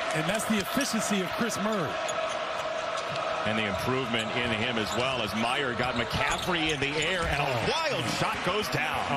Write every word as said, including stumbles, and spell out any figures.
And that's the efficiency of Chris Murray. And the improvement in him as well as Meyer got McCaffrey in the air, and a wild shot goes down.